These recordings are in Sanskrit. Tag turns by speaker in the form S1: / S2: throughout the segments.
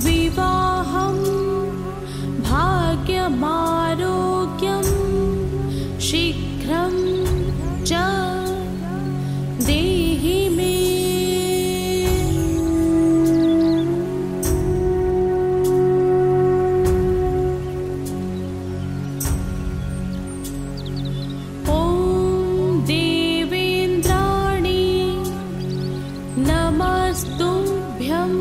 S1: विवाहं भाग्यमारोग्यं शीघ्रं च देहि मे। ॐ देवेन्द्राणि नमस्तुभ्यं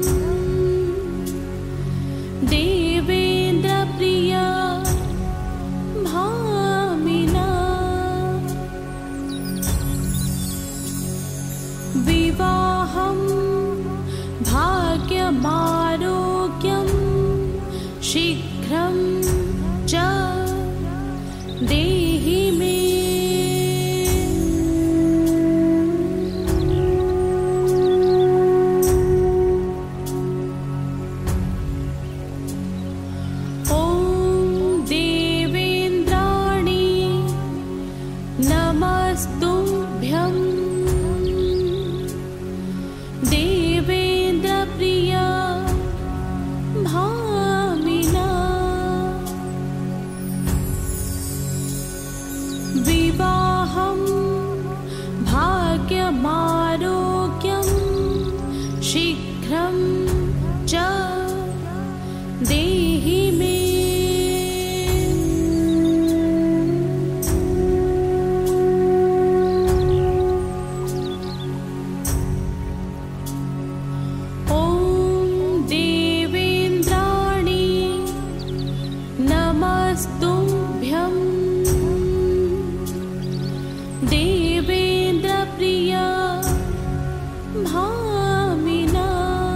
S1: देवेन्द्रप्रिया भामिना। विवाहं भाग्यमारोग्यं शीघ्रं च देहि मे। नमस्तुभ्यं देवेन्द्रप्रिया भामिना। विवाहं भाग्यमारोग्यं शीघ्रं च देहि मे। नमस्तुभ्यं देवेन्द्रप्रिया भामिना।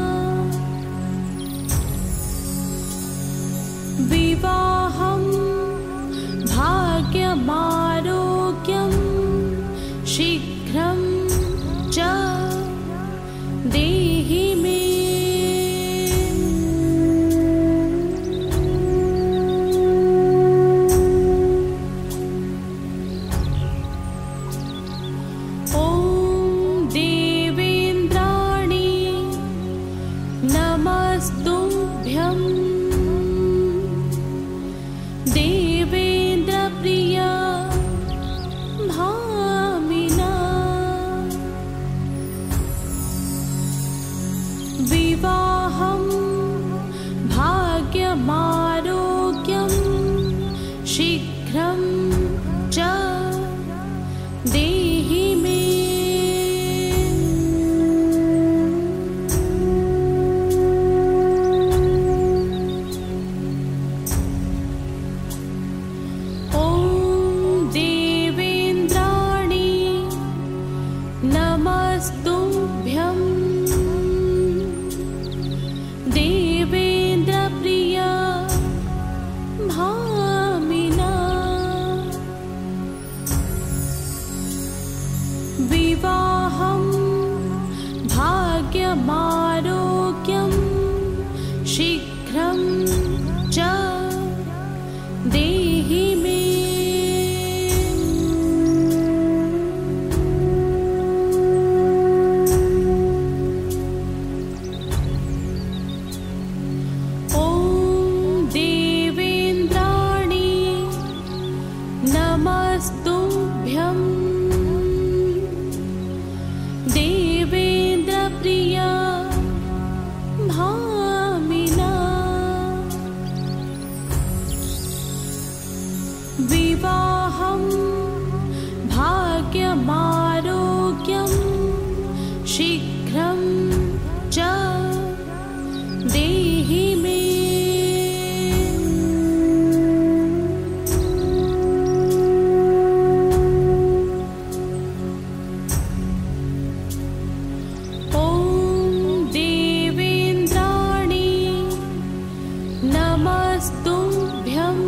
S1: विवाहं भाग्यमारोग्यं शीघ्रं च देहि मे। नमस्तुभ्यं देवेन्द्रप्रिया भामिना। विवाहं भाग्यमारोग्यं शीघ्रं च देहि मे। नमस्तुभ्यं देवेन्द्रप्रिया भामिना। विवाहं भाग्यमारोग्यं शीघ्रं च देहि मे। नमस्तुभ्यं देवेन्द्रप्रिया भामिना। विवाहं भाग्यमारोग्यं शीघ्रं च देहि मे। नमस्तुभ्यं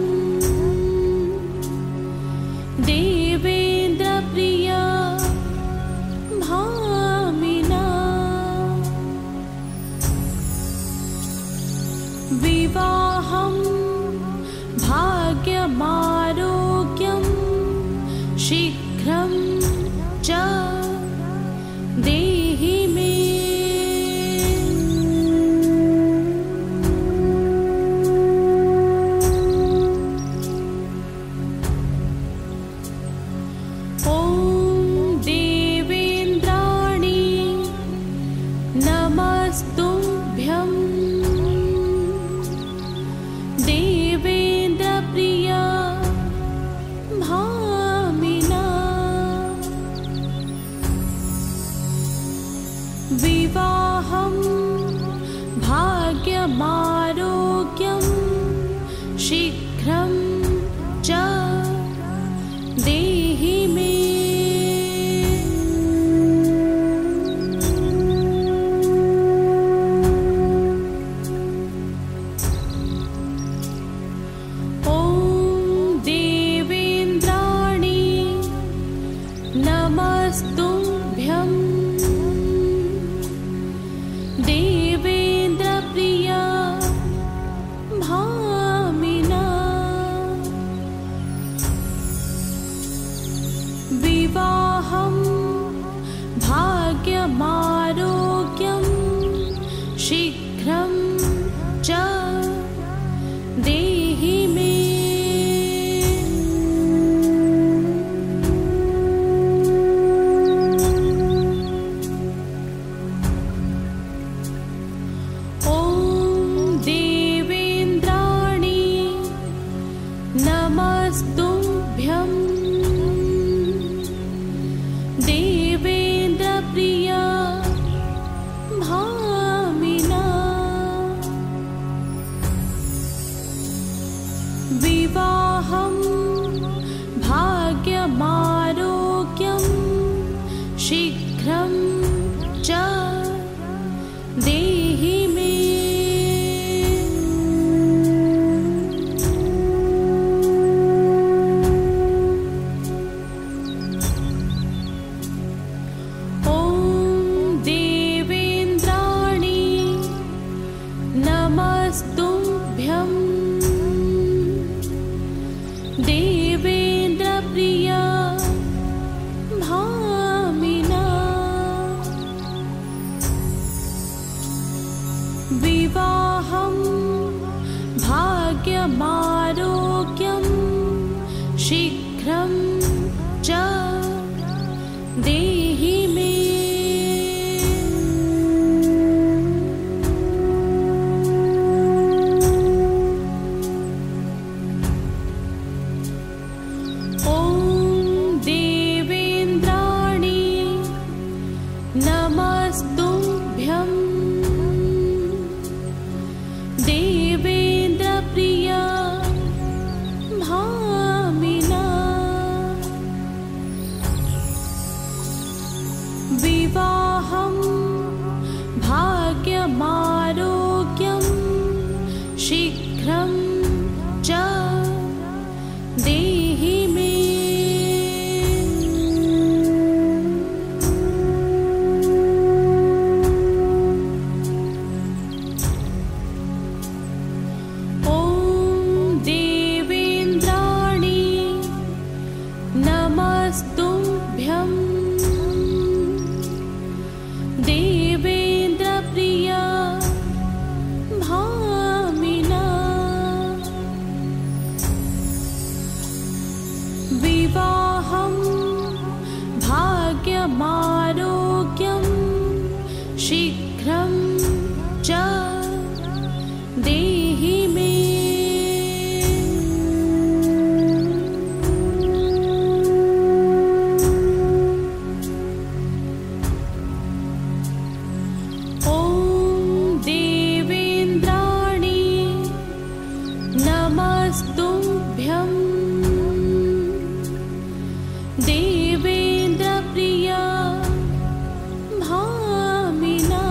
S1: देवेन्द्रप्रिया भामिना। नमस्तुभ्यं देवेन्द्रप्रिया भामिना विवाहं भाग्यमारोग्यं शीघ्रं च देहि मे। नमस्तुभ्यं देवेन्द्रप्रिया भामिना विवाहं भाग्यमारोग्यं शीघ्रं च देहि मे। नमस्तुभ्यं देवेन्द्रप्रिया भामिना विवाहं भाग्यमारोग्यं शीघ्रं च देहि मे। नमस्तुभ्यं देवेन्द्रप्रिया भामिना विवाहं भाग्यमारोग्यं शीघ्रं च देहि मे। नमस्तुभ्यं देवेन्द्रप्रिया भामिना विवाहं भाग्यमारोग्यं शीघ्रं च देहि मे। नमस्तुभ्यं देवेन्द्रप्रिया भामिना विवाहं भाग्यमारोग्यं शीघ्रं च देहि मे। नमस्तुभ्यं देवेन्द्रप्रिया भामिना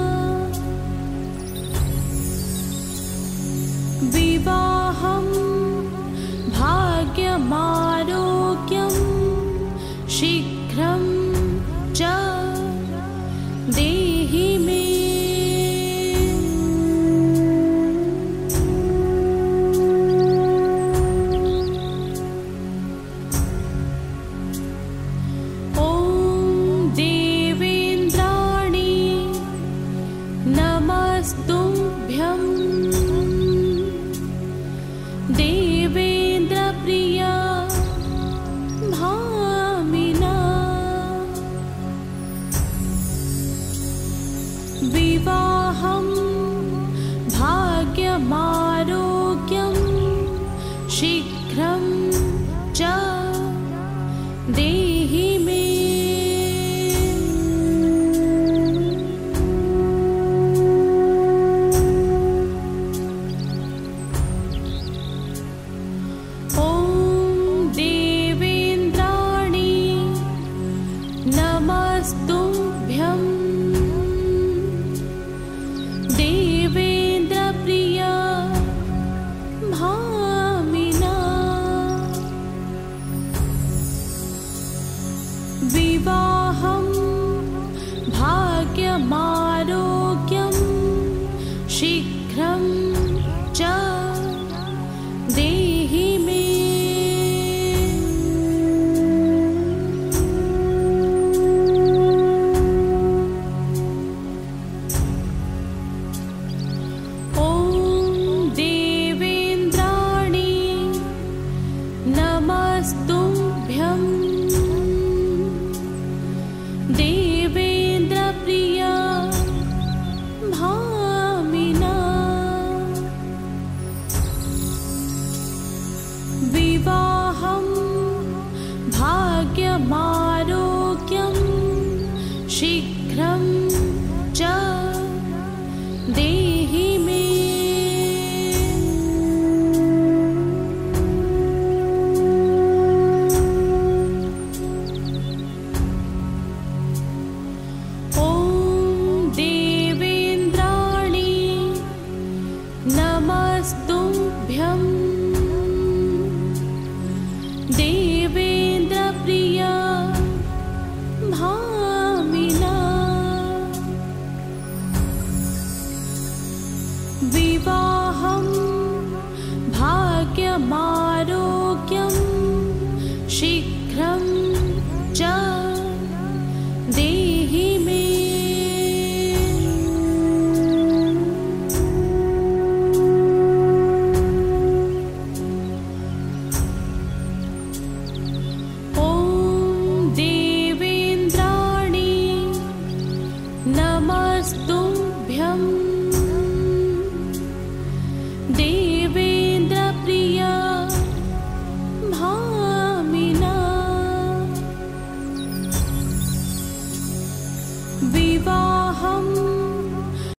S1: विवाहं भाग्यमारोग्यं शीघ्रं च देहि मे। नमस्तुभ्यं देवेन्द्रप्रिया भामिना विवाहं भाग्यमारोग्यं शीघ्रं च देहि मे। नमस्तुभ्यं देवेन्द्रप्रिय भामिना। विवाहं भाग्यमारोग्यं शीघ्रं च देहि मे। नमस्तुभ्यं देवेन्द्रप्रिय भामिना। विवाहं भाग्यमारोग्यं शीघ्रं च देहि मे। नमस्तुभ्यं